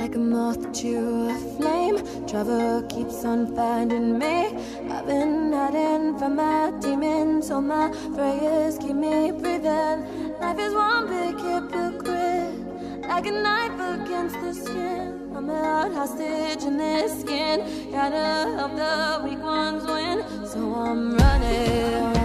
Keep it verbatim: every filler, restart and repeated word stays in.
like a moth to a flame. Trouble keeps on finding me. I've been hiding from my demons, so my prayers keep me breathing. Life is one big hypocrite, like a knife against the skin. I'm held hostage in this skin. Gotta help the weak ones win, so I'm running.